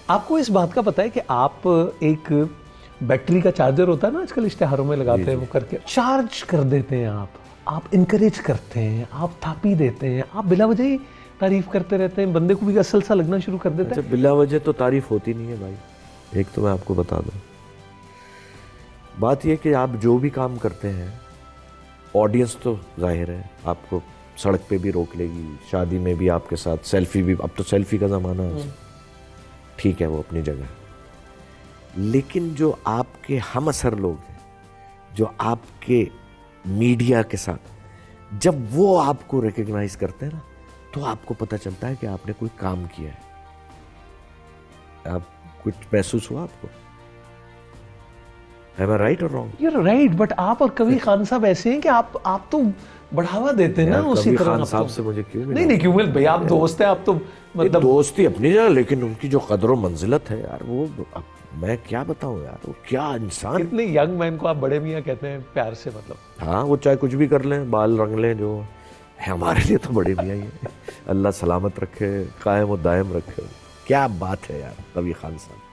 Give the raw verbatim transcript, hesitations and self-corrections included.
آپ کو اس بات کا پتا ہے کہ آپ ایک بیٹری کا چارجر ہوتا ہے نا آج کل اشتہاروں میں لگاتے ہیں وہ کر کے چارج کر دیتے ہیں، آپ آپ انکریج کرتے ہیں، آپ تھاپی دیتے ہیں، آپ بلا وجہ ہی تعریف کرتے رہتے ہیں، بندے کو بھی اصل سا لگنا شروع کر دیتا ہے۔ بلا وجہ تو تعریف ہوتی نہیں ہے بھائی، ایک تو میں آپ کو بتا دوں، بات یہ کہ آپ جو بھی کام کرتے ہیں آڈینس تو ظاہر ہے آپ کو سڑک پہ بھی روک لے گی، شادی میں بھی آپ کے ساتھ سیلفی بھی، اب تو سیلفی کا زمانہ ہے، ٹھیک ہے وہ اپنی جگہ، لیکن جو آپ کے ہم اثر لوگ ہیں، جو آپ کے میڈیا کے ساتھ، جب وہ آپ کو ریکگنائز کرتے ہیں نا تو آپ کو پتہ چلتا ہے کہ آپ نے کوئی کام کیا ہے۔ آپ کچھ محسوس ہوا آپ کو؟ Am I right or wrong؟ You're right, but آپ اور کبھی خان صاحب ایسے ہیں کہ آپ آپ تو بڑھاوا دیتے ہیں نا اسی طرح۔ خان صاحب سے مجھے کیوں نہیں نہیں کیوں مل بھائی، آپ دوست ہیں، آپ تو مطلب دوستی اپنی جگہ، لیکن ان کی جو قدر و منزلت ہے یار، وہ میں کیا بتاؤں یار، وہ کیا انسان۔ اتنے ینگ مین کو آپ بڑے میاں کہتے ہیں پیار سے، مطلب ہاں وہ چاہے کچھ بھی کر لیں، بال رنگ لیں، جو ہمارے لیے تو بڑے میاں ہی ہیں۔ اللہ سلامت رکھے، قائم و دائم رکھے۔ کیا بات ہے یار نبی خان صاحب۔